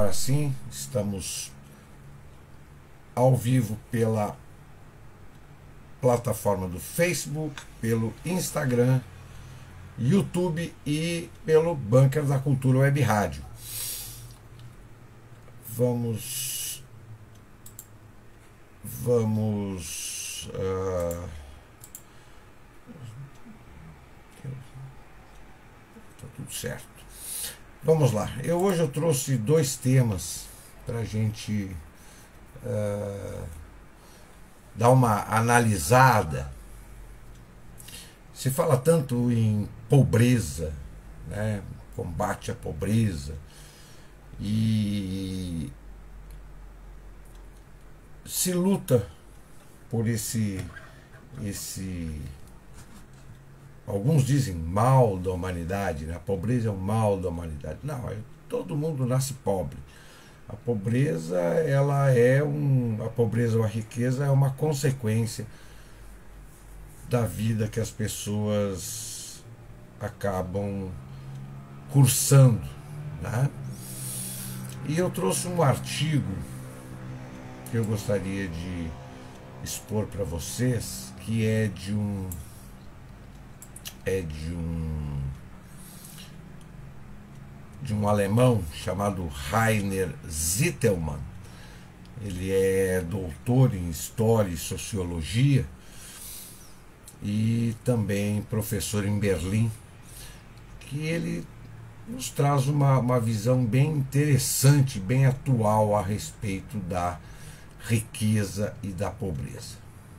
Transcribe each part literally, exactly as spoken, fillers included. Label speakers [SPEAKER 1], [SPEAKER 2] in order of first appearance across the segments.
[SPEAKER 1] agora sim, estamos ao vivo pela plataforma do Facebook, pelo Instagram, YouTube e pelo Bunker da Cultura Web Rádio. Vamos... Vamos... Uh, tá tudo certo. Vamos lá. Eu, hoje eu trouxe dois temas para a gente uh, dar uma analisada. Se fala tanto em pobreza, né? Combate à pobreza, e se luta por esse, esse, alguns dizem mal da humanidade, né? A pobreza é o mal da humanidade. Não, é, todo mundo nasce pobre. A pobreza, ela é um, a pobreza ou a riqueza é uma consequência da vida que as pessoas acabam cursando, né? E eu trouxe um artigo que eu gostaria de expor para vocês, que é de um é de um de um alemão chamado Rainer Zitelmann. Ele é doutor em História e Sociologia e também professor em Berlim, que ele nos traz uma, uma visão bem interessante, bem atual a respeito da riqueza e da pobreza.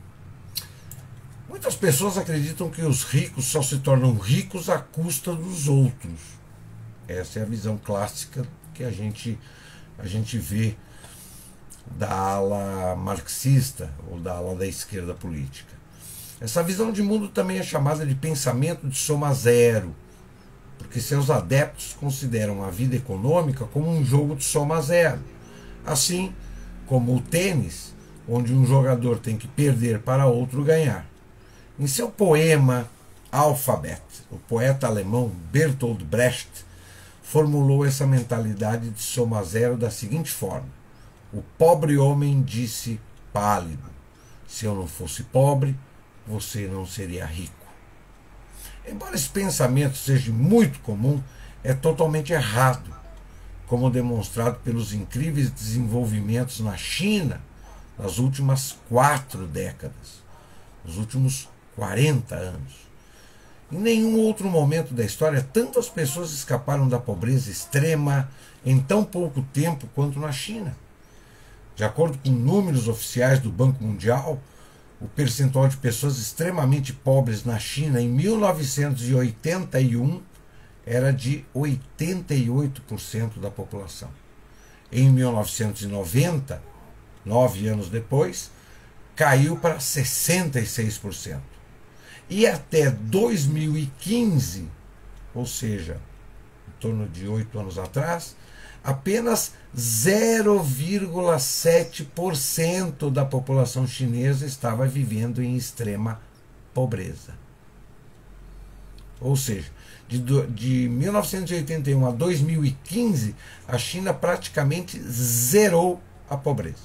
[SPEAKER 1] Muitas pessoas acreditam que os ricos só se tornam ricos à custa dos outros. Essa é a visão clássica que a gente, a gente vê da ala marxista ou da ala da esquerda política. Essa visão de mundo também é chamada de pensamento de soma zero, porque seus adeptos consideram a vida econômica como um jogo de soma zero, assim como o tênis, onde um jogador tem que perder para outro ganhar. Em seu poema Alphabet, o poeta alemão Bertolt Brecht formulou essa mentalidade de soma zero da seguinte forma: o pobre homem disse pálido, se eu não fosse pobre, você não seria rico. Embora esse pensamento seja muito comum, é totalmente errado, como demonstrado pelos incríveis desenvolvimentos na China nas últimas quatro décadas, nos últimos quarenta anos. Em nenhum outro momento da história, tantas pessoas escaparam da pobreza extrema em tão pouco tempo quanto na China. De acordo com números oficiais do Banco Mundial, o percentual de pessoas extremamente pobres na China em mil novecentos e oitenta e um era de oitenta e oito por cento da população. Em mil novecentos e noventa, nove anos depois, caiu para sessenta e seis por cento. E até dois mil e quinze, ou seja, em torno de oito anos atrás, apenas zero vírgula sete por cento da população chinesa estava vivendo em extrema pobreza. Ou seja, de, de mil novecentos e oitenta e um a dois mil e quinze, a China praticamente zerou a pobreza.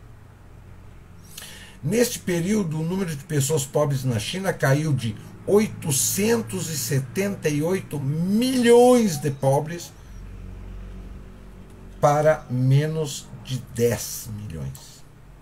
[SPEAKER 1] Neste período, o número de pessoas pobres na China caiu de oitocentos e setenta e oito milhões de pobres para menos de dez milhões.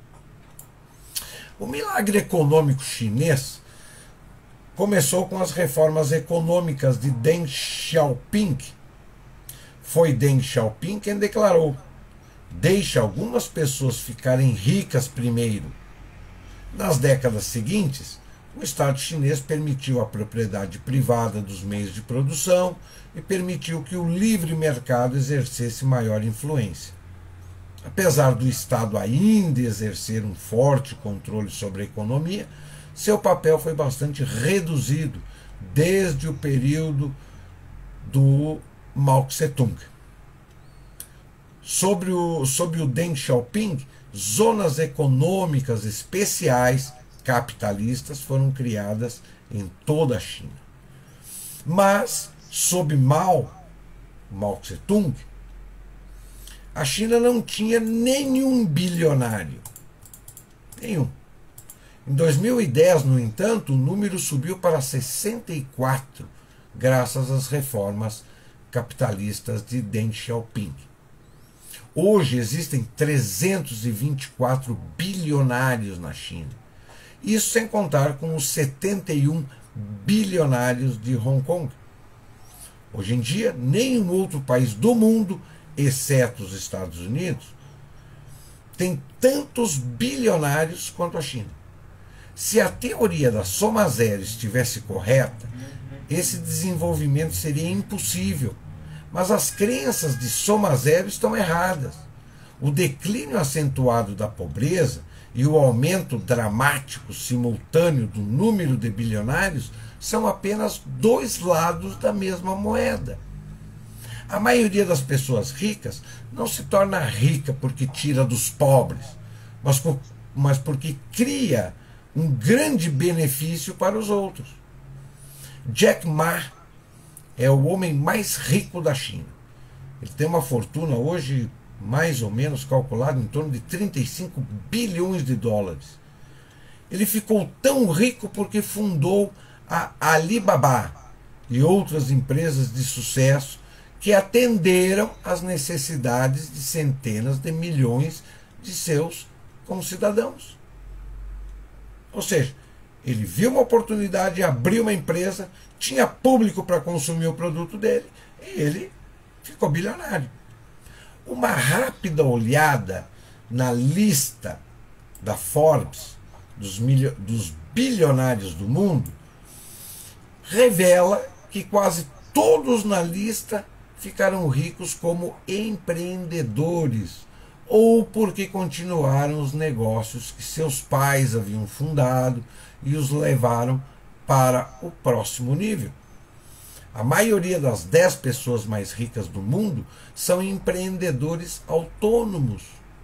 [SPEAKER 1] O milagre econômico chinês começou com as reformas econômicas de Deng Xiaoping. Foi Deng Xiaoping quem declarou: deixe algumas pessoas ficarem ricas primeiro. Nas décadas seguintes, o Estado chinês permitiu a propriedade privada dos meios de produção e permitiu que o livre mercado exercesse maior influência. Apesar do Estado ainda exercer um forte controle sobre a economia, seu papel foi bastante reduzido desde o período do Mao Tse-tung. Sobre o, sobre o Deng Xiaoping, zonas econômicas especiais capitalistas foram criadas em toda a China. Mas, sob Mao, Mao Tse-tung, a China não tinha nenhum bilionário. Nenhum. Em dois mil e dez, no entanto, o número subiu para sessenta e quatro, graças às reformas capitalistas de Deng Xiaoping. Hoje existem trezentos e vinte e quatro bilionários na China. Isso sem contar com os setenta e um bilionários de Hong Kong. Hoje em dia, nenhum outro país do mundo, exceto os Estados Unidos, tem tantos bilionários quanto a China. Se a teoria da soma zero estivesse correta, esse desenvolvimento seria impossível. Mas as crenças de soma zero estão erradas. O declínio acentuado da pobreza e o aumento dramático simultâneo do número de bilionários são apenas dois lados da mesma moeda. A maioria das pessoas ricas não se torna rica porque tira dos pobres, mas, mas porque cria um grande benefício para os outros. Jack Ma é o homem mais rico da China. Ele tem uma fortuna hoje mais ou menos calculada em torno de trinta e cinco bilhões de dólares. Ele ficou tão rico porque fundou a Alibaba e outras empresas de sucesso que atenderam às necessidades de centenas de milhões de seus concidadãos. Ou seja, ele viu uma oportunidade, abriu uma empresa, tinha público para consumir o produto dele e ele ficou bilionário. Uma rápida olhada na lista da Forbes dos, milho, dos bilionários do mundo revela que quase todos na lista ficaram ricos como empreendedores ou porque continuaram os negócios que seus pais haviam fundado e os levaram para o próximo nível. A maioria das dez pessoas mais ricas do mundo são empreendedores autônomos.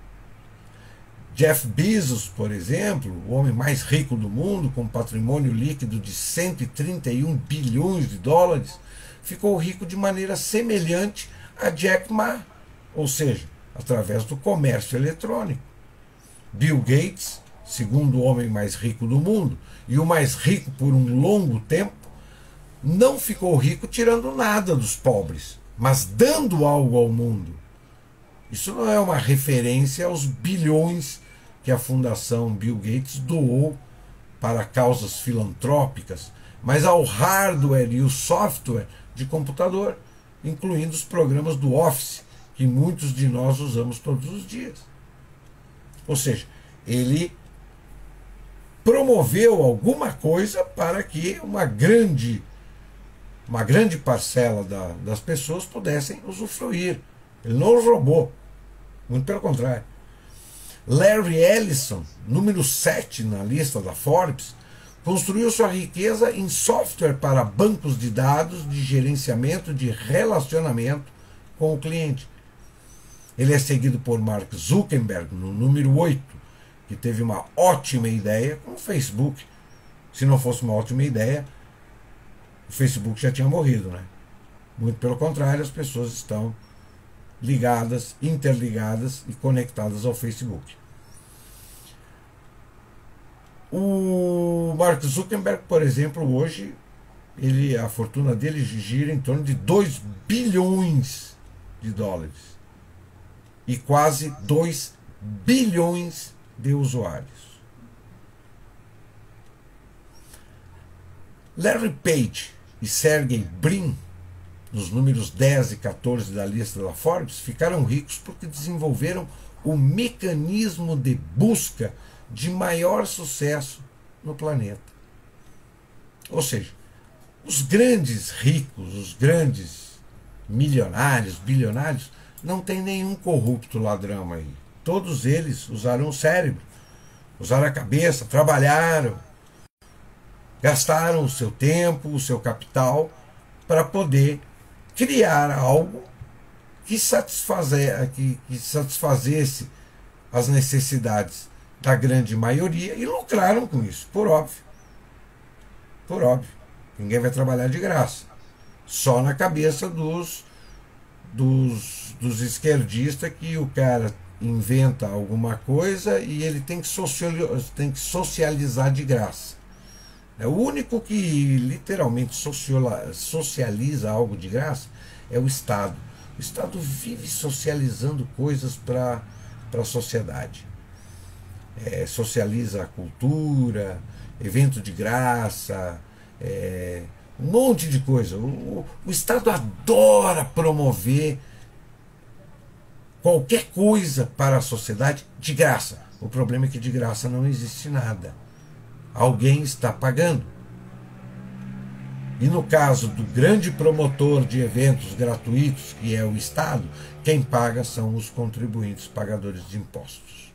[SPEAKER 1] Jeff Bezos, por exemplo, o homem mais rico do mundo, com patrimônio líquido de cento e trinta e um bilhões de dólares, ficou rico de maneira semelhante a Jack Ma, ou seja, através do comércio eletrônico. Bill Gates, segundo homem mais rico do mundo, e o mais rico por um longo tempo, não ficou rico tirando nada dos pobres, mas dando algo ao mundo. Isso não é uma referência aos bilhões que a Fundação Bill Gates doou para causas filantrópicas, mas ao hardware e o software de computador, incluindo os programas do Office, que muitos de nós usamos todos os dias. Ou seja, ele promoveu alguma coisa para que uma grande, uma grande parcela da, das pessoas pudessem usufruir. Ele não roubou, muito pelo contrário. Larry Ellison, número sete na lista da Forbes, construiu sua riqueza em software para bancos de dados de gerenciamento de relacionamento com o cliente. Ele é seguido por Mark Zuckerberg, no número oito, que teve uma ótima ideia com o Facebook. Se não fosse uma ótima ideia, o Facebook já tinha morrido, né? Muito pelo contrário, as pessoas estão ligadas, interligadas e conectadas ao Facebook. O Mark Zuckerberg, por exemplo, hoje, ele, a fortuna dele gira em torno de dois bilhões de dólares e quase dois bilhões de usuários. Larry Page e Sergey Brin, nos números dez e quatorze da lista da Forbes, ficaram ricos porque desenvolveram o mecanismo de busca de maior sucesso no planeta. Ou seja, os grandes ricos, os grandes milionários, bilionários, não tem nenhum corrupto ladrão aí. Todos eles usaram o cérebro, usaram a cabeça, trabalharam, gastaram o seu tempo, o seu capital para poder criar algo que, satisfazer, que, que satisfazesse as necessidades da grande maioria e lucraram com isso, por óbvio. Por óbvio. Ninguém vai trabalhar de graça. Só na cabeça dos, dos, dos esquerdistas, que o cara inventa alguma coisa e ele tem que, socializar, tem que socializar de graça. O único que literalmente socializa algo de graça é o Estado. O Estado vive socializando coisas para a sociedade. É, socializa a cultura, evento de graça, é, um monte de coisa. O, o Estado adora promover qualquer coisa para a sociedade de graça. O problema é que de graça não existe nada. Alguém está pagando. E no caso do grande promotor de eventos gratuitos, que é o Estado, quem paga são os contribuintes pagadores de impostos.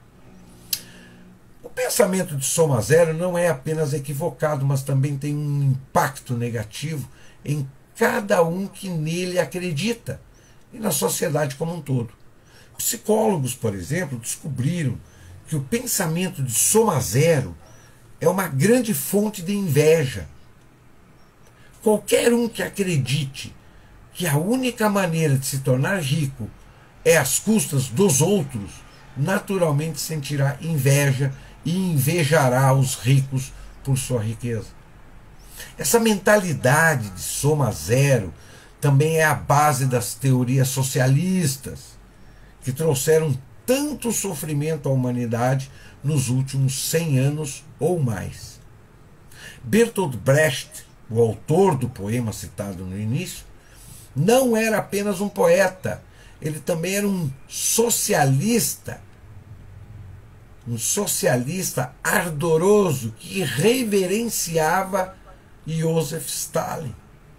[SPEAKER 1] O pensamento de soma zero não é apenas equivocado, mas também tem um impacto negativo em cada um que nele acredita e na sociedade como um todo. Psicólogos, por exemplo, descobriram que o pensamento de soma zero é uma grande fonte de inveja. Qualquer um que acredite que a única maneira de se tornar rico é às custas dos outros, naturalmente sentirá inveja e invejará os ricos por sua riqueza. Essa mentalidade de soma zero também é a base das teorias socialistas, que trouxeram tanto sofrimento à humanidade nos últimos cem anos ou mais. Bertolt Brecht, o autor do poema citado no início, não era apenas um poeta, ele também era um socialista, um socialista ardoroso que reverenciava Joseph Stalin.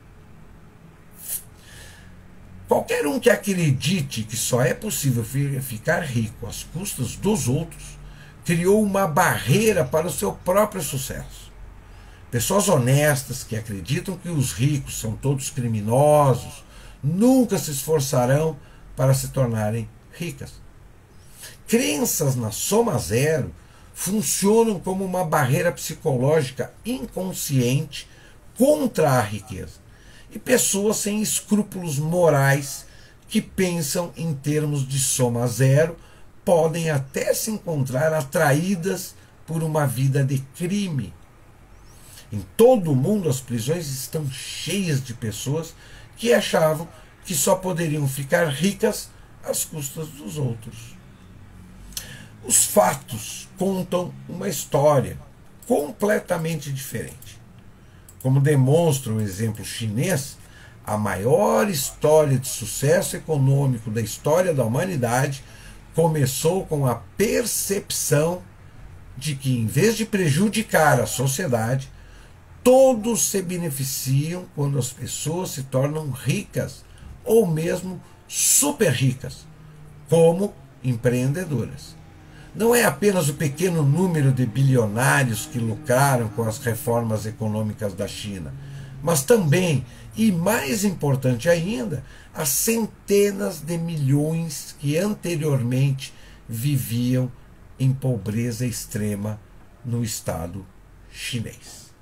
[SPEAKER 1] Qualquer um que acredite que só é possível ficar rico às custas dos outros, criou uma barreira para o seu próprio sucesso. Pessoas honestas que acreditam que os ricos são todos criminosos, nunca se esforçarão para se tornarem ricas. Crenças na soma zero funcionam como uma barreira psicológica inconsciente contra a riqueza. E pessoas sem escrúpulos morais que pensam em termos de soma zero podem até se encontrar atraídas por uma vida de crime. Em todo o mundo as prisões estão cheias de pessoas que achavam que só poderiam ficar ricas às custas dos outros. Os fatos contam uma história completamente diferente. Como demonstra o exemplo chinês, a maior história de sucesso econômico da história da humanidade começou com a percepção de que, em vez de prejudicar a sociedade, todos se beneficiam quando as pessoas se tornam ricas ou mesmo super ricas, como empreendedoras. Não é apenas o pequeno número de bilionários que lucraram com as reformas econômicas da China, mas também, e mais importante ainda, as centenas de milhões que anteriormente viviam em pobreza extrema no Estado chinês.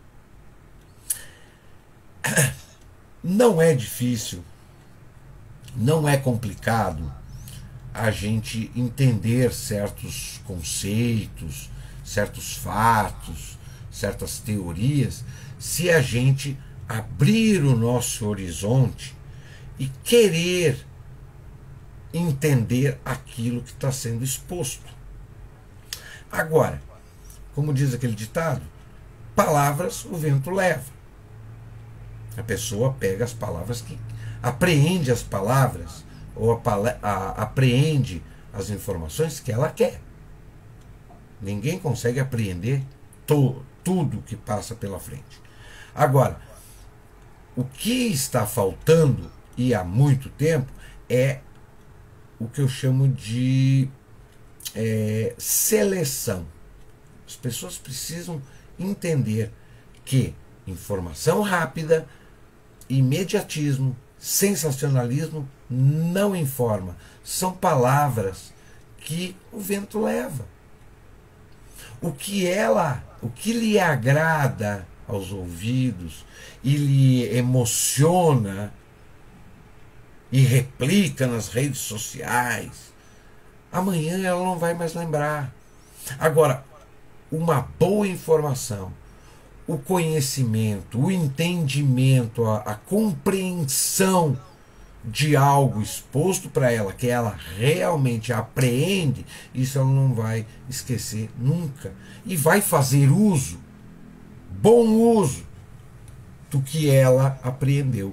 [SPEAKER 1] Não é difícil, não é complicado a gente entender certos conceitos, certos fatos, certas teorias, se a gente abrir o nosso horizonte e querer entender aquilo que está sendo exposto. Agora, como diz aquele ditado, palavras o vento leva. A pessoa pega as palavras, que apreende as palavras, ou a, a, apreende as informações que ela quer. Ninguém consegue apreender to, tudo que passa pela frente. Agora, o que está faltando, e há muito tempo, é o que eu chamo de é, seleção. As pessoas precisam entender que informação rápida, imediatismo, sensacionalismo não informa. São palavras que o vento leva. O que ela, o que lhe agrada aos ouvidos e lhe emociona e replica nas redes sociais, amanhã ela não vai mais lembrar. Agora, uma boa informação, o conhecimento, o entendimento, a, a compreensão de algo exposto para ela, que ela realmente apreende, isso ela não vai esquecer nunca. E vai fazer uso, bom uso, do que ela apreendeu.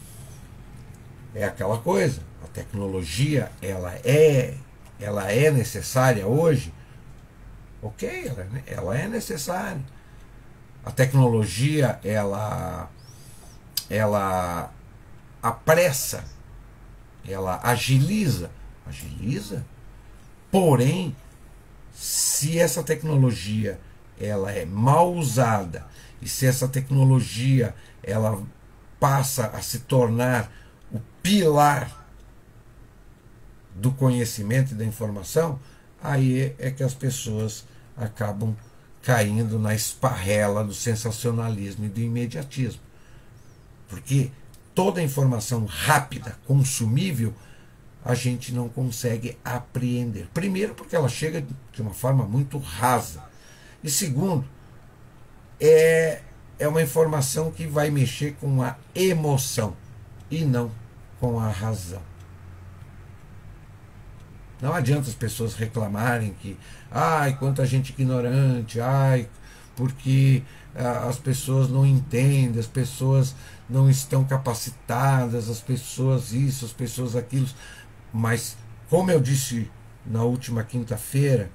[SPEAKER 1] É aquela coisa, a tecnologia ela é, ela é necessária hoje? Ok, ela, ela é necessária. A tecnologia ela, ela apressa, ela agiliza, agiliza. Porém, se essa tecnologia ela é mal usada e se essa tecnologia ela passa a se tornar o pilar do conhecimento e da informação, aí é que as pessoas acabam caindo na esparrela do sensacionalismo e do imediatismo. Porque toda informação rápida, consumível, a gente não consegue apreender. Primeiro, porque ela chega de uma forma muito rasa. E segundo, é, é uma informação que vai mexer com a emoção e não com a razão. Não adianta as pessoas reclamarem que, ai, quanta gente ignorante, ai, porque ah, as pessoas não entendem, as pessoas não estão capacitadas, as pessoas isso, as pessoas aquilo. Mas, como eu disse na última quinta-feira,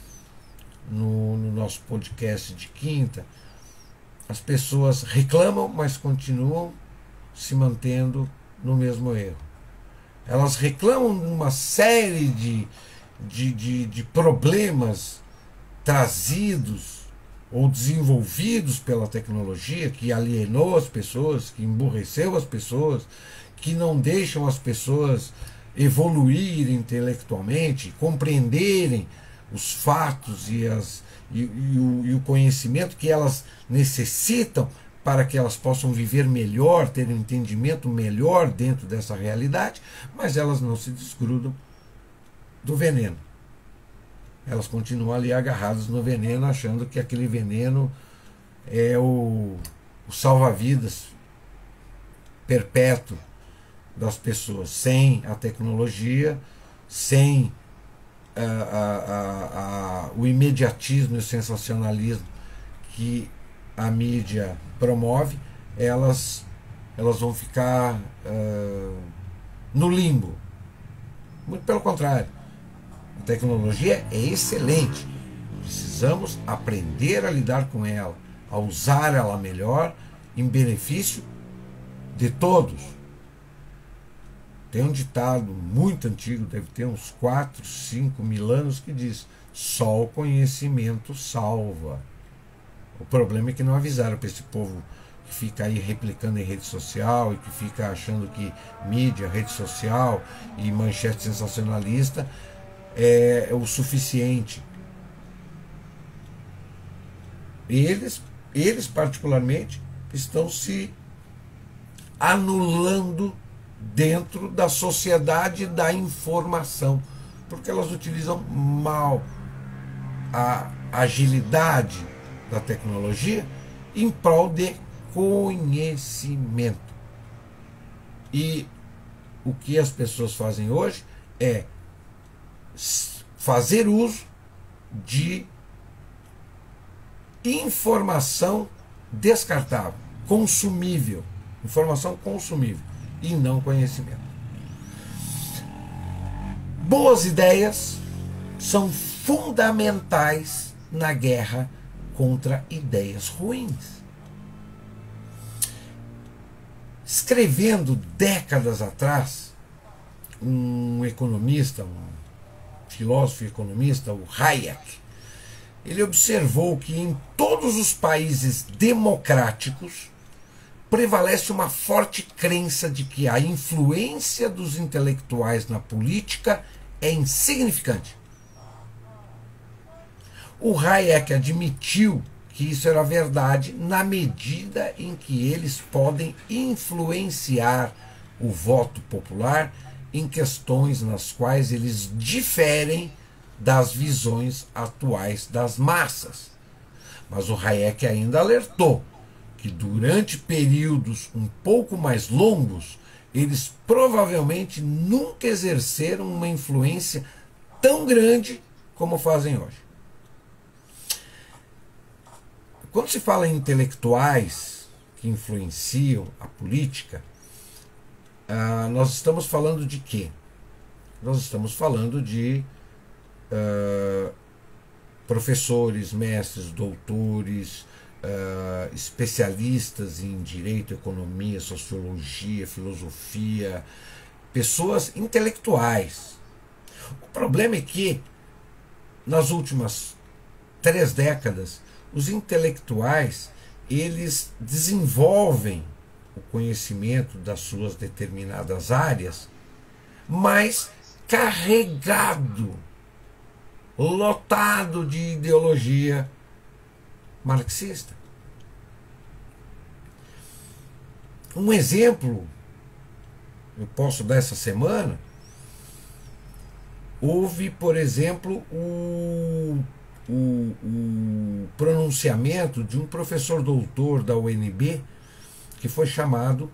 [SPEAKER 1] no, no nosso podcast de quinta, as pessoas reclamam, mas continuam se mantendo no mesmo erro. Elas reclamam de uma série de, de, de, de problemas trazidos ou desenvolvidos pela tecnologia, que alienou as pessoas, que emburreceu as pessoas, que não deixam as pessoas evoluírem intelectualmente, compreenderem os fatos e, as, e, e, o, e o conhecimento que elas necessitam para que elas possam viver melhor, ter um entendimento melhor dentro dessa realidade, mas elas não se desgrudam do veneno. Elas continuam ali agarradas no veneno, achando que aquele veneno é o, o salva-vidas perpétuo das pessoas. Sem a tecnologia, sem a, a, a, a, o imediatismo e o sensacionalismo que a mídia promove, elas, elas vão ficar uh, no limbo. Muito pelo contrário. A tecnologia é excelente. Precisamos aprender a lidar com ela, a usar ela melhor, em benefício de todos. Tem um ditado muito antigo, deve ter uns quatro, cinco mil anos, que diz: só o conhecimento salva. O problema é que não avisaram para esse povo que fica aí replicando em rede social e que fica achando que mídia, rede social e manchete sensacionalista é o suficiente. Eles, eles particularmente, estão se anulando dentro da sociedade da informação, porque elas utilizam mal a agilidade da tecnologia em prol de conhecimento. E o que as pessoas fazem hoje é fazer uso de informação descartável, consumível, informação consumível e não conhecimento. Boas ideias são fundamentais na guerra contra ideias ruins. Escrevendo décadas atrás, um economista, um filósofo e economista, o Hayek, ele observou que em todos os países democráticos prevalece uma forte crença de que a influência dos intelectuais na política é insignificante. O Hayek admitiu que isso era verdade na medida em que eles podem influenciar o voto popular em questões nas quais eles diferem das visões atuais das massas. Mas o Hayek ainda alertou que durante períodos um pouco mais longos, eles provavelmente nunca exerceram uma influência tão grande como fazem hoje. Quando se fala em intelectuais que influenciam a política, ah, nós estamos falando de quê? Nós estamos falando de ah, professores, mestres, doutores, Uh, especialistas em direito, economia, sociologia, filosofia, pessoas intelectuais. O problema é que, nas últimas três décadas, os intelectuais eles desenvolvem o conhecimento das suas determinadas áreas, mas carregado, lotado de ideologia marxista. Um exemplo eu posso dar essa semana. Houve, por exemplo, o, o, o pronunciamento de um professor doutor da U N B que foi chamado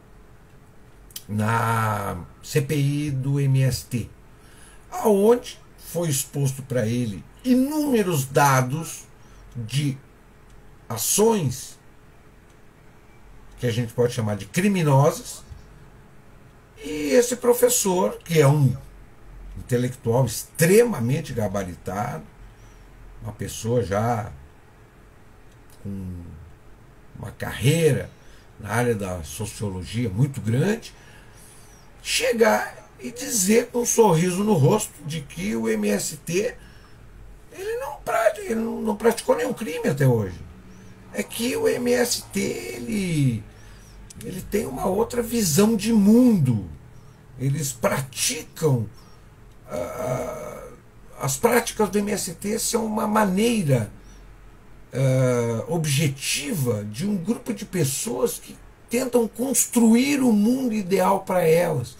[SPEAKER 1] na C P I do M S T, aonde foi exposto para ele inúmeros dados de ações que a gente pode chamar de criminosas, e esse professor, que é um intelectual extremamente gabaritado, uma pessoa já com uma carreira na área da sociologia muito grande, chegar e dizer com um sorriso no rosto de que o M S T ele não, pratica, ele não praticou nenhum crime até hoje. É que o M S T ele, ele tem uma outra visão de mundo. Eles praticam uh, as práticas do M S T são uma maneira uh, objetiva de um grupo de pessoas que tentam construir o mundo ideal para elas.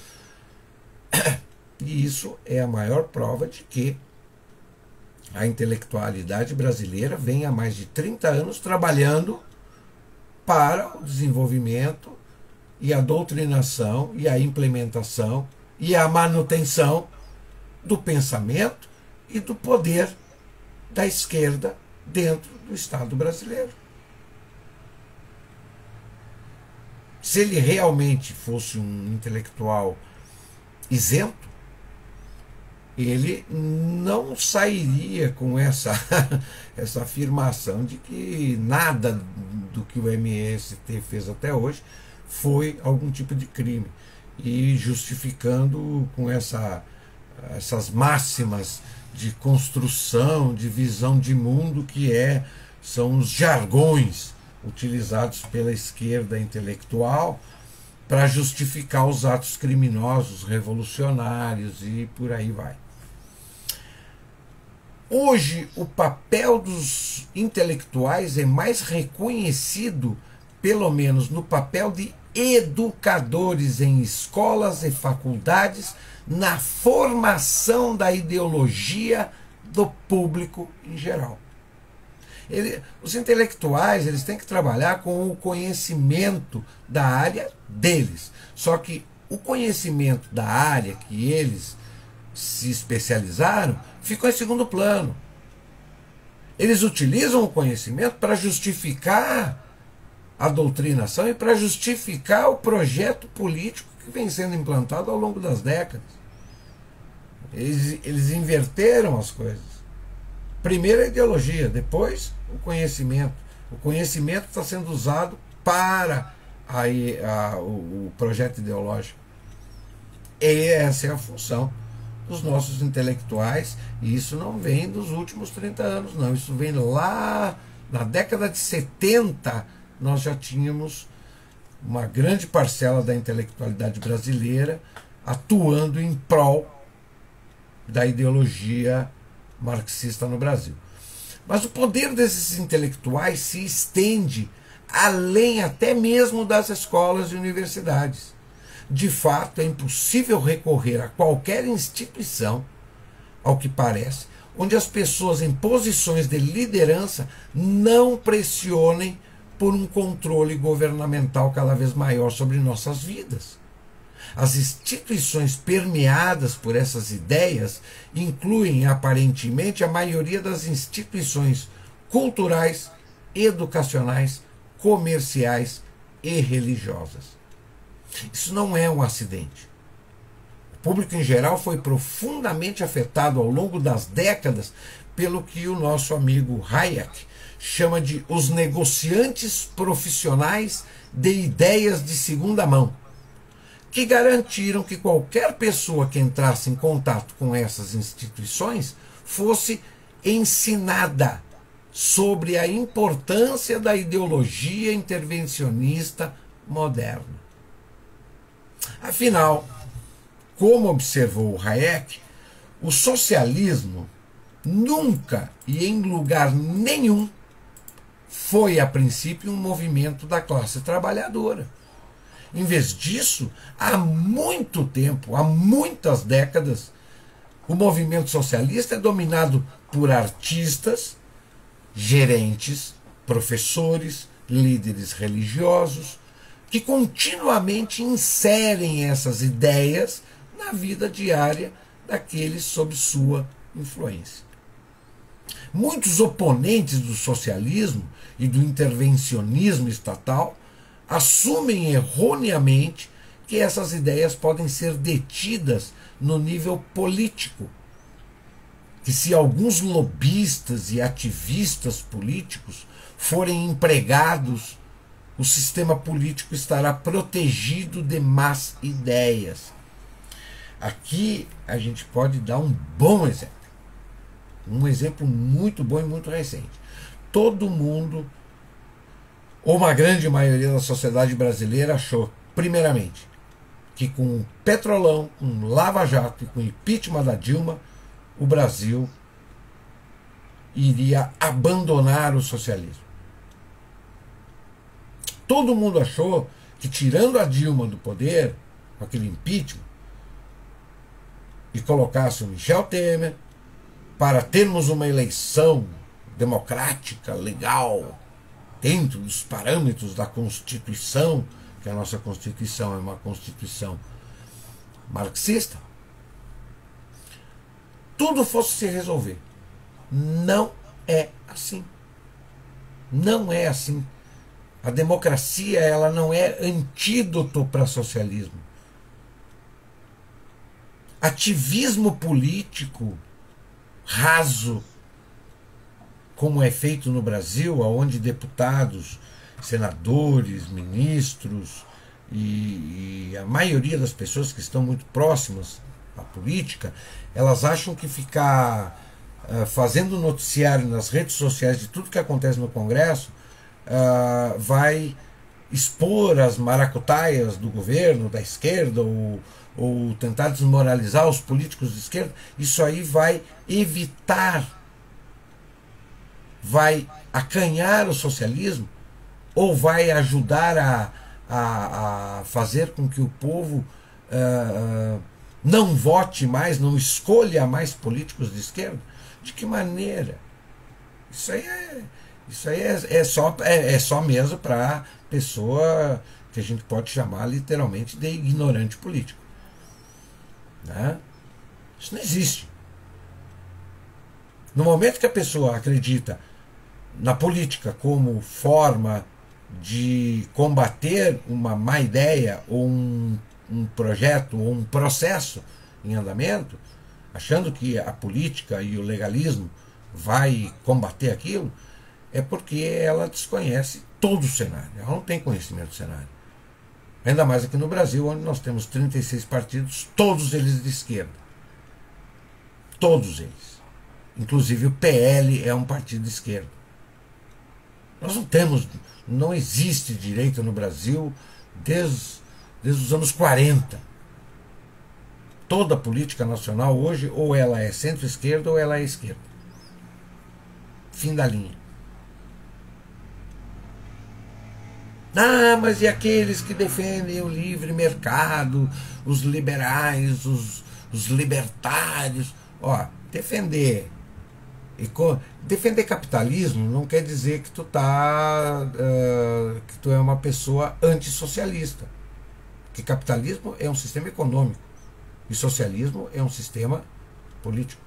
[SPEAKER 1] E isso é a maior prova de que a intelectualidade brasileira vem há mais de trinta anos trabalhando para o desenvolvimento e a doutrinação e a implementação e a manutenção do pensamento e do poder da esquerda dentro do Estado brasileiro. Se ele realmente fosse um intelectual isento, ele não sairia com essa, essa afirmação de que nada do que o M S T fez até hoje foi algum tipo de crime, e justificando com essa, essas máximas de construção, de visão de mundo que é, são os jargões utilizados pela esquerda intelectual para justificar os atos criminosos, revolucionários e por aí vai. Hoje, o papel dos intelectuais é mais reconhecido, pelo menos no papel de educadores em escolas e faculdades, na formação da ideologia do público em geral. Ele, os intelectuais eles têm que trabalhar com o conhecimento da área deles. Só que o conhecimento da área que eles se especializaram ficou em segundo plano. Eles utilizam o conhecimento para justificar a doutrinação e para justificar o projeto político que vem sendo implantado ao longo das décadas. Eles, eles inverteram as coisas. Primeiro a ideologia, depois o conhecimento. O conhecimento está sendo usado para a, a, o, o projeto ideológico. E essa é a função dos nossos intelectuais, e isso não vem dos últimos trinta anos, não. Isso vem lá na década de setenta, nós já tínhamos uma grande parcela da intelectualidade brasileira atuando em prol da ideologia marxista no Brasil. Mas o poder desses intelectuais se estende além até mesmo das escolas e universidades. de fato é impossível recorrer a qualquer instituição, ao que parece, onde as pessoas em posições de liderança não pressionem por um controle governamental cada vez maior sobre nossas vidas. As instituições permeadas por essas ideias incluem, aparentemente, a maioria das instituições culturais, educacionais, comerciais e religiosas. Isso não é um acidente. O público em geral foi profundamente afetado ao longo das décadas pelo que o nosso amigo Hayek chama de os negociantes profissionais de ideias de segunda mão, que garantiram que qualquer pessoa que entrasse em contato com essas instituições fosse ensinada sobre a importância da ideologia intervencionista moderna. Afinal, como observou Hayek, o socialismo nunca e em lugar nenhum foi, a princípio, um movimento da classe trabalhadora. Em vez disso, há muito tempo, há muitas décadas, o movimento socialista é dominado por artistas, gerentes, professores, líderes religiosos, que continuamente inserem essas ideias na vida diária daqueles sob sua influência. Muitos oponentes do socialismo e do intervencionismo estatal assumem erroneamente que essas ideias podem ser detidas no nível político, que se alguns lobistas e ativistas políticos forem empregados, o sistema político estará protegido de más ideias. Aqui a gente pode dar um bom exemplo. Um exemplo muito bom e muito recente. Todo mundo, ou uma grande maioria da sociedade brasileira, achou, primeiramente, que com o Petrolão, com o Lava Jato e com o impeachment da Dilma, o Brasil iria abandonar o socialismo. Todo mundo achou que, tirando a Dilma do poder, com aquele impeachment, e colocasse o Michel Temer, para termos uma eleição democrática, legal, dentro dos parâmetros da Constituição, que a nossa Constituição é uma Constituição marxista, tudo fosse se resolver. Não é assim. Não é assim. A democracia, ela não é antídoto para socialismo. Ativismo político raso, como é feito no Brasil, onde deputados, senadores, ministros e, e a maioria das pessoas que estão muito próximas à política, elas acham que ficar uh, fazendo noticiário nas redes sociais de tudo que acontece no Congresso uh, vai expor as maracutaias do governo, da esquerda, ou, ou tentar desmoralizar os políticos de esquerda. Isso aí vai evitar, vai acanhar o socialismo, ou vai ajudar a, a, a fazer com que o povo uh, uh, não vote mais, não escolha mais políticos de esquerda? De que maneira? Isso aí é, isso aí é, é, só, é, é só mesmo para pessoa que a gente pode chamar literalmente de ignorante político. Né? Isso não existe. No momento que a pessoa acredita na política como forma de combater uma má ideia ou um, um projeto ou um processo em andamento, achando que a política e o legalismo vai combater aquilo, é porque ela desconhece todo o cenário. Ela não tem conhecimento do cenário. Ainda mais aqui no Brasil, onde nós temos trinta e seis partidos, todos eles de esquerda. Todos eles. Inclusive o P L é um partido de esquerda. Nós não temos, não existe direita no Brasil desde, desde os anos quarenta. Toda a política nacional hoje, ou ela é centro-esquerda ou ela é esquerda. Fim da linha. Ah, mas e aqueles que defendem o livre mercado, os liberais, os, os libertários? Ó, defender defender capitalismo não quer dizer que tu tá uh, que tu é uma pessoa antissocialista. Que capitalismo é um sistema econômico e socialismo é um sistema político.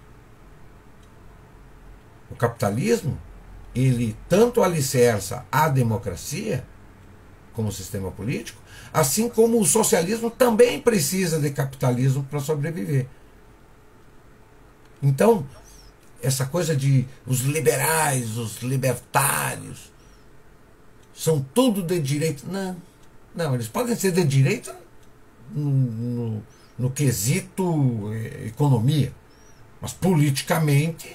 [SPEAKER 1] O capitalismo, ele tanto alicerça a democracia como sistema político, assim como o socialismo também precisa de capitalismo para sobreviver. Então, essa coisa de os liberais, os libertários, são tudo de direita. Não, não, eles podem ser de direita no, no, no quesito eh, economia, mas politicamente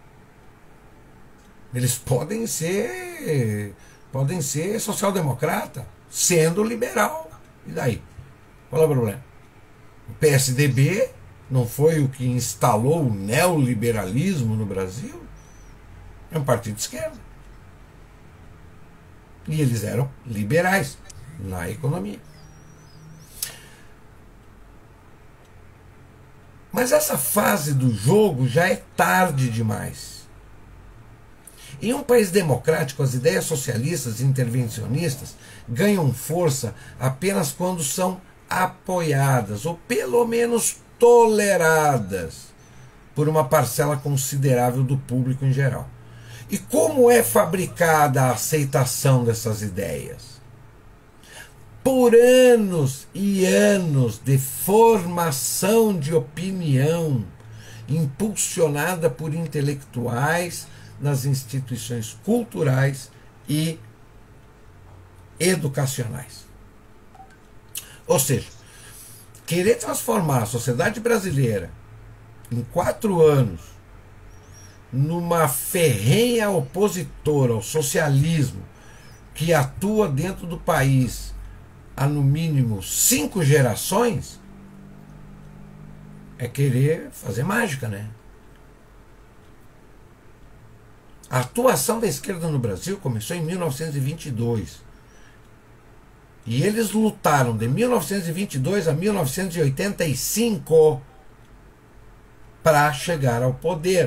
[SPEAKER 1] eles podem ser podem ser social-democrata, sendo liberal. E daí? Qual é o problema? O P S D B não foi o que instalou o neoliberalismo no Brasil? É um partido de esquerda. E eles eram liberais na economia. Mas essa fase do jogo já é tarde demais. Em um país democrático, as ideias socialistas e intervencionistas ganham força apenas quando são apoiadas, ou pelo menos toleradas, por uma parcela considerável do público em geral. E como é fabricada a aceitação dessas ideias? Por anos e anos de formação de opinião, impulsionada por intelectuais nas instituições culturais e educacionais. Ou seja, querer transformar a sociedade brasileira em quatro anos numa ferrenha opositora ao socialismo que atua dentro do país há no mínimo cinco gerações é querer fazer mágica, né? A atuação da esquerda no Brasil começou em mil novecentos e vinte e dois. E eles lutaram de mil novecentos e vinte e dois a mil novecentos e oitenta e cinco para chegar ao poder.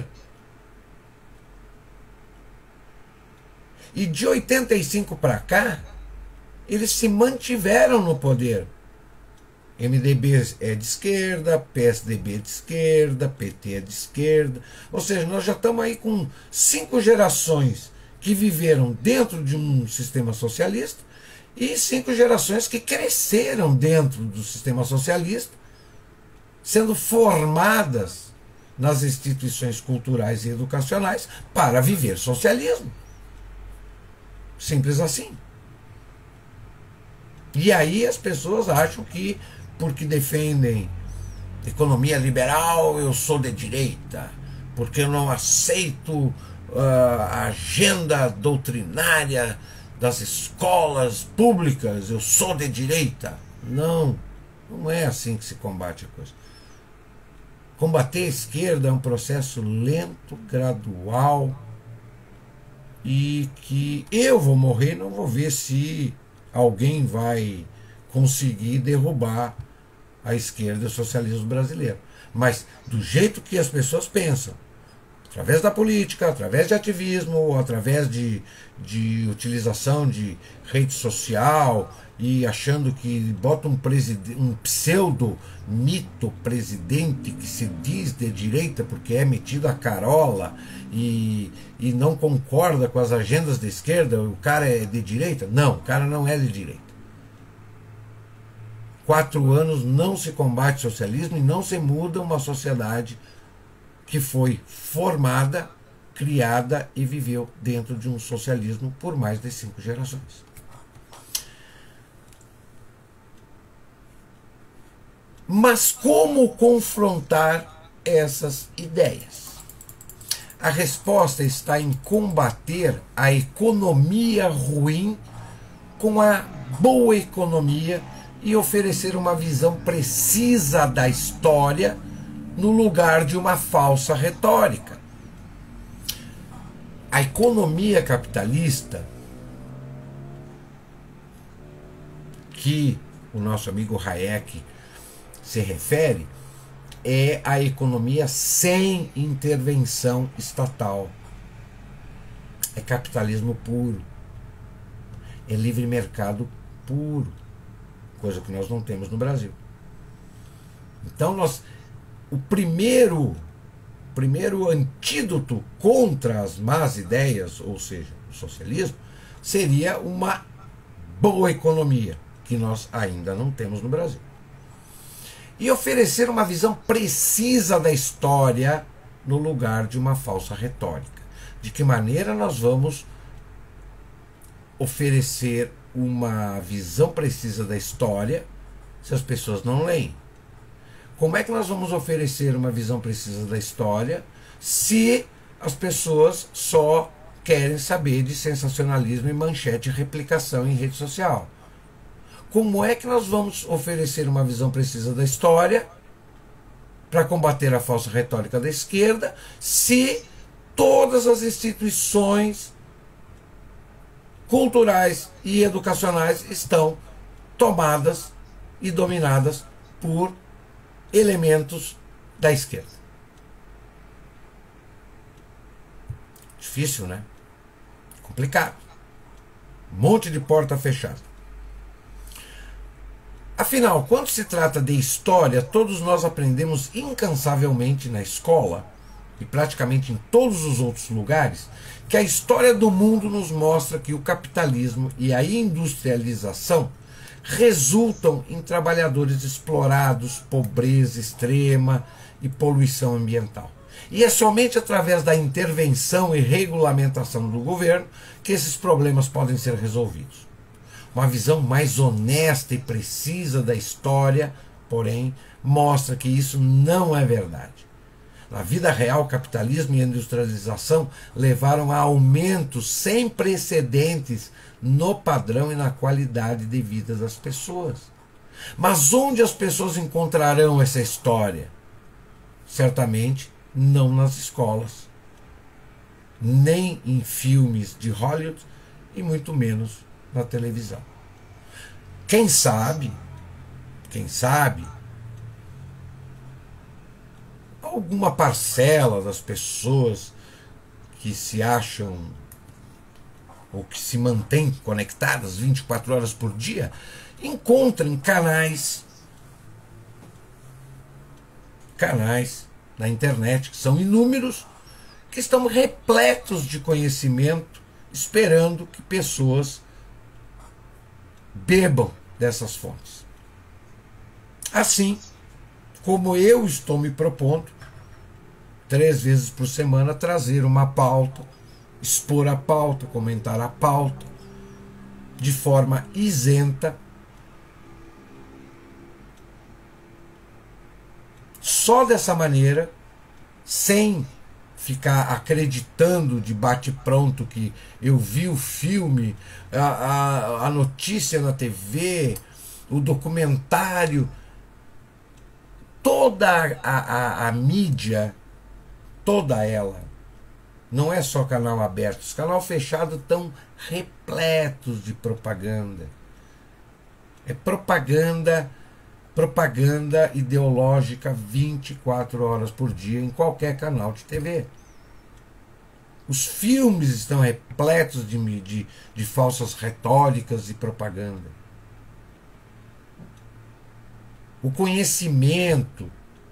[SPEAKER 1] E de oitenta e cinco para cá, eles se mantiveram no poder. M D B é de esquerda, P S D B é de esquerda, P T é de esquerda. Ou seja, nós já estamos aí com cinco gerações que viveram dentro de um sistema socialista e cinco gerações que cresceram dentro do sistema socialista, sendo formadas nas instituições culturais e educacionais para viver socialismo. Simples assim. E aí as pessoas acham que porque defendem economia liberal eu sou de direita, porque eu não aceito uh, a agenda doutrinária das escolas públicas, eu sou de direita. Não, não é assim que se combate a coisa. Combater a esquerda é um processo lento, gradual, e que eu vou morrer, não vou ver se alguém vai conseguir derrubar a esquerda e o socialismo brasileiro. Mas do jeito que as pessoas pensam, através da política, através de ativismo, ou através de, de utilização de rede social, e achando que bota um, um pseudo mito presidente que se diz de direita porque é metido a carola e, e não concorda com as agendas da esquerda, o cara é de direita? Não, o cara não é de direita. Quatro anos não se combate socialismo e não se muda uma sociedade que foi formada, criada e viveu dentro de um socialismo por mais de cinco gerações. Mas como confrontar essas ideias? A resposta está em combater a economia ruim com a boa economia e oferecer uma visão precisa da história no lugar de uma falsa retórica. A economia capitalista que o nosso amigo Hayek se refere é a economia sem intervenção estatal. É capitalismo puro. É livre mercado puro. Coisa que nós não temos no Brasil. Então, nós, o primeiro, primeiro antídoto contra as más ideias, ou seja, o socialismo, seria uma boa economia, que nós ainda não temos no Brasil. E oferecer uma visão precisa da história no lugar de uma falsa retórica. De que maneira nós vamos oferecer uma visão precisa da história se as pessoas não leem? Como é que nós vamos oferecer uma visão precisa da história se as pessoas só querem saber de sensacionalismo e manchete e replicação em rede social? Como é que nós vamos oferecer uma visão precisa da história para combater a falsa retórica da esquerda se todas as instituições culturais e educacionais estão tomadas e dominadas por elementos da esquerda? Difícil, né? Complicado. Um monte de porta fechada. Afinal, quando se trata de história, todos nós aprendemos incansavelmente na escola e praticamente em todos os outros lugares que a história do mundo nos mostra que o capitalismo e a industrialização resultam em trabalhadores explorados, pobreza extrema e poluição ambiental. E é somente através da intervenção e regulamentação do governo que esses problemas podem ser resolvidos. Uma visão mais honesta e precisa da história, porém, mostra que isso não é verdade. Na vida real, o capitalismo e a industrialização levaram a aumentos sem precedentes no padrão e na qualidade de vida das pessoas. Mas onde as pessoas encontrarão essa história? Certamente não nas escolas, nem em filmes de Hollywood e muito menos na televisão. Quem sabe, quem sabe, alguma parcela das pessoas que se acham ou que se mantêm conectadas vinte e quatro horas por dia encontrem canais canais na internet, que são inúmeros, que estão repletos de conhecimento, esperando que pessoas bebam dessas fontes. Assim como eu estou me propondo, três vezes por semana, trazer uma pauta, expor a pauta, comentar a pauta, de forma isenta, só dessa maneira, sem ficar acreditando de bate-pronto que eu vi o filme, a, a, a notícia na T V, o documentário, toda a, a, a mídia, toda ela, não é só canal aberto, os canal fechado estão repletos de propaganda. É propaganda, propaganda ideológica vinte e quatro horas por dia em qualquer canal de T V. Os filmes estão repletos de, de, de falsas retóricas e propaganda. O conhecimento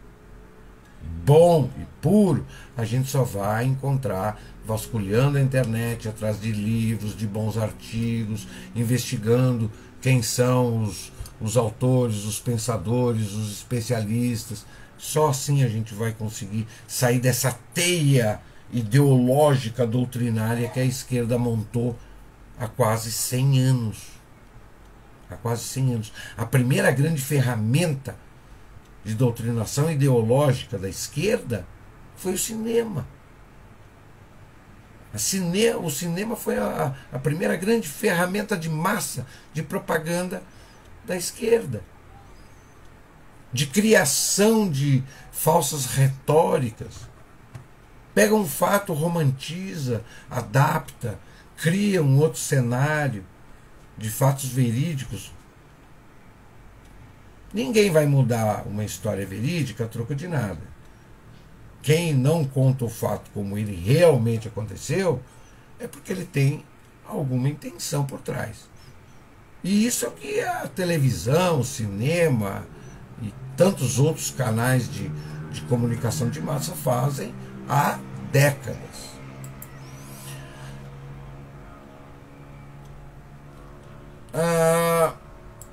[SPEAKER 1] bom e puro a gente só vai encontrar vasculhando a internet, atrás de livros, de bons artigos, investigando quem são os, os autores, os pensadores, os especialistas. Só assim a gente vai conseguir sair dessa teia ideológica, doutrinária que a esquerda montou há quase cem anos. Há quase cem anos. A primeira grande ferramenta de doutrinação ideológica da esquerda foi o cinema. A cine, o cinema foi a, a primeira grande ferramenta de massa de propaganda da esquerda, de criação de falsas retóricas. Pega um fato, romantiza, adapta, cria um outro cenário de fatos verídicos Ninguém vai mudar uma história verídica a troco de nada. Quem não conta o fato como ele realmente aconteceu é porque ele tem alguma intenção por trás. E isso é o que a televisão, o cinema e tantos outros canais de, de comunicação de massa fazem há décadas. Ah,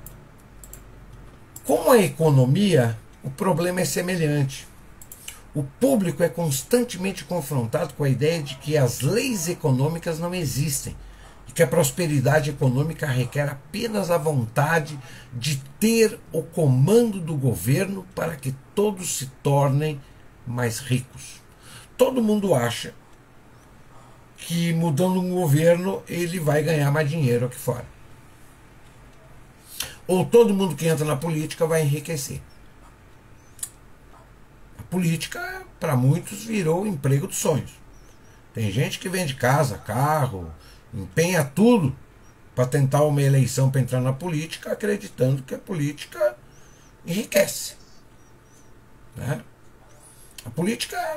[SPEAKER 1] com a economia, o problema é semelhante. O público é constantemente confrontado com a ideia de que as leis econômicas não existem e que a prosperidade econômica requer apenas a vontade de ter o comando do governo para que todos se tornem mais ricos. Todo mundo acha que mudando um governo ele vai ganhar mais dinheiro aqui fora. Ou todo mundo que entra na política vai enriquecer. A política, para muitos, virou o emprego dos sonhos. Tem gente que vende casa, carro, empenha tudo para tentar uma eleição para entrar na política, acreditando que a política enriquece. Né? A política,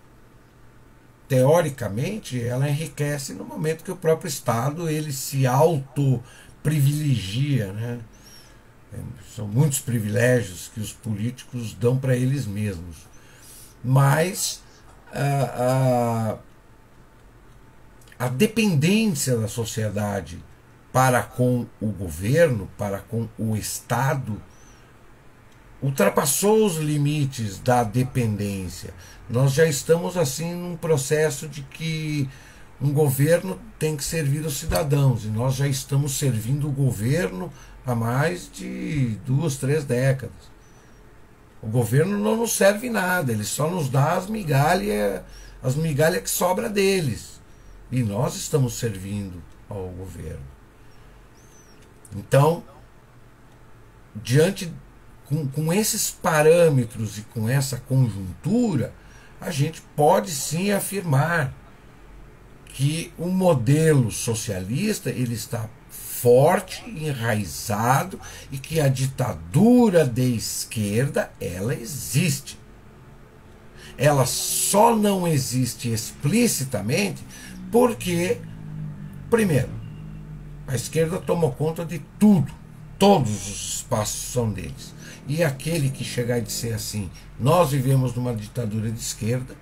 [SPEAKER 1] teoricamente, ela enriquece no momento que o próprio Estado ele se auto-privilegia, né? São muitos privilégios que os políticos dão para eles mesmos. Mas a, a, a dependência da sociedade para com o governo, para com o Estado, ultrapassou os limites da dependência. Nós já estamos assim num processo de que um governo tem que servir os cidadãos, e nós já estamos servindo o governo há mais de duas, três décadas. O governo não nos serve nada, ele só nos dá as migalhas, as migalhas que sobra deles. E nós estamos servindo ao governo. Então, diante, com, com esses parâmetros e com essa conjuntura, a gente pode sim afirmar que o modelo socialista ele está forte, enraizado, e que a ditadura de esquerda ela existe. Ela só não existe explicitamente porque, primeiro, a esquerda tomou conta de tudo, todos os espaços são deles. E aquele que chegar e dizer assim, nós vivemos numa ditadura de esquerda,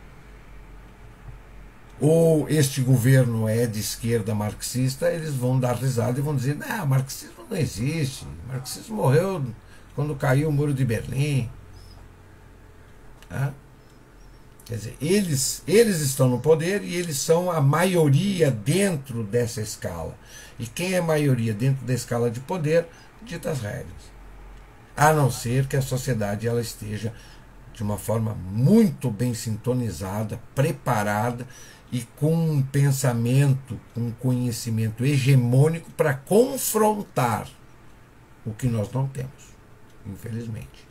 [SPEAKER 1] ou este governo é de esquerda marxista, eles vão dar risada e vão dizer, não, marxismo não existe, marxismo morreu quando caiu o muro de Berlim. Tá? Quer dizer, eles, eles estão no poder e eles são a maioria dentro dessa escala. E quem é maioria dentro da escala de poder, dita as regras. A não ser que a sociedade ela esteja de uma forma muito bem sintonizada, preparada, e com um pensamento, com um conhecimento hegemônico para confrontar o que nós não temos, infelizmente.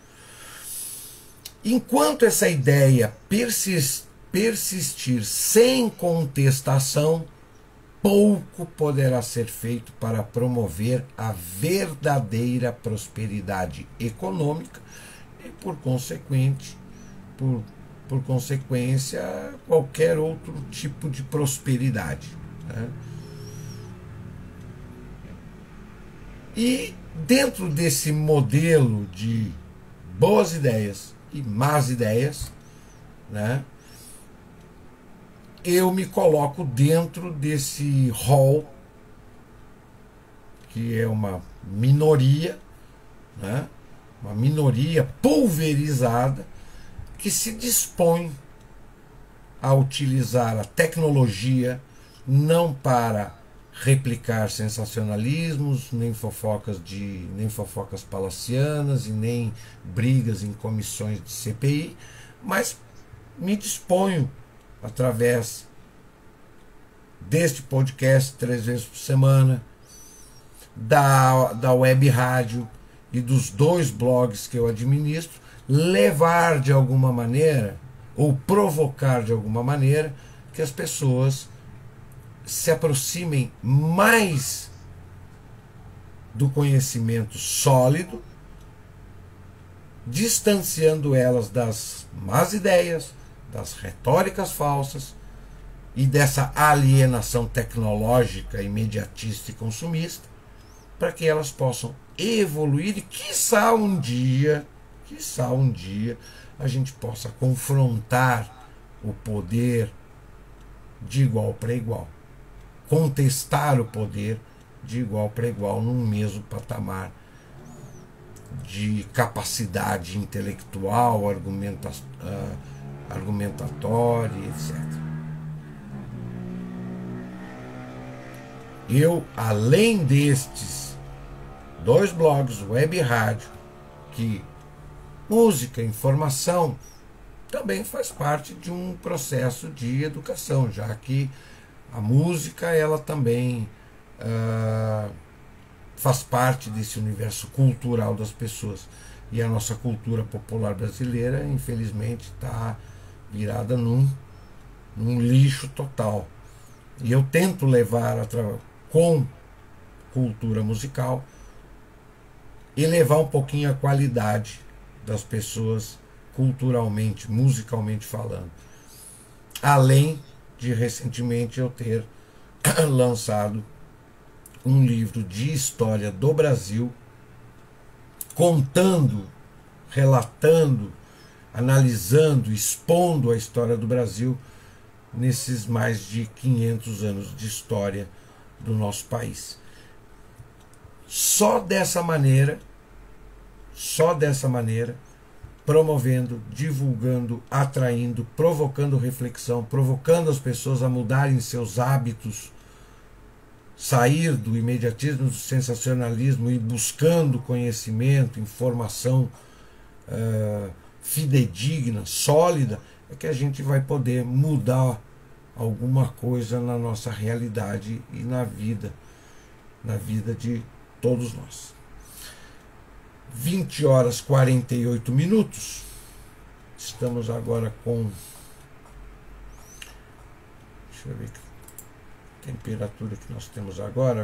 [SPEAKER 1] Enquanto essa ideia persistir sem contestação, pouco poderá ser feito para promover a verdadeira prosperidade econômica e, por consequente, por por consequência, qualquer outro tipo de prosperidade. Né? E dentro desse modelo de boas ideias e más ideias, né, eu me coloco dentro desse rol, que é uma minoria, né, uma minoria pulverizada, que se dispõe a utilizar a tecnologia não para replicar sensacionalismos, nem fofocas de, nem fofocas palacianas e nem brigas em comissões de C P I, mas me disponho através deste podcast três vezes por semana, da, da web rádio e dos dois blogs que eu administro, levar de alguma maneira, ou provocar de alguma maneira, que as pessoas se aproximem mais do conhecimento sólido distanciando elas das más ideias, das retóricas falsas e dessa alienação tecnológica, imediatista e consumista, para que elas possam evoluir e, quiçá um dia, quiçá um dia, a gente possa confrontar o poder de igual para igual, contestar o poder de igual para igual num mesmo patamar de capacidade intelectual, argumenta, uh, argumentatória, etcétera. Eu, além destes dois blogs, web e rádio, que música, informação, também faz parte de um processo de educação, já que a música ela também uh, faz parte desse universo cultural das pessoas. E a nossa cultura popular brasileira, infelizmente, está virada num, num lixo total. E eu tento levar a com cultura musical, elevar um pouquinho a qualidade das pessoas culturalmente, musicalmente falando. Além de recentemente eu ter lançado um livro de história do Brasil, contando, relatando, analisando, expondo a história do Brasil nesses mais de quinhentos anos de história do nosso país. Só dessa maneira, só dessa maneira, promovendo, divulgando, atraindo, provocando reflexão, provocando as pessoas a mudarem seus hábitos, sair do imediatismo, do sensacionalismo e buscando conhecimento, informação uh, fidedigna, sólida, é que a gente vai poder mudar alguma coisa na nossa realidade e na vida, na vida de todos nós. vinte horas e quarenta e oito minutos. Estamos agora com, deixa eu ver que temperatura que nós temos agora,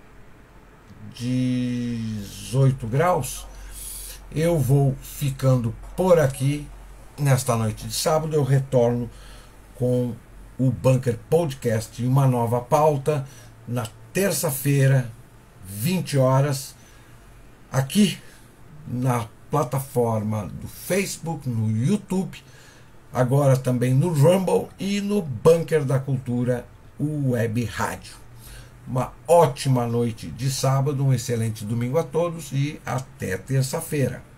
[SPEAKER 1] dezoito graus. Eu vou ficando por aqui nesta noite de sábado. Eu retorno com o Bunker Podcast e uma nova pauta na terça-feira, vinte horas, aqui na plataforma do Facebook, no YouTube, agora também no Rumble e no Bunker da Cultura, o Web Rádio. Uma ótima noite de sábado, um excelente domingo a todos e até terça-feira.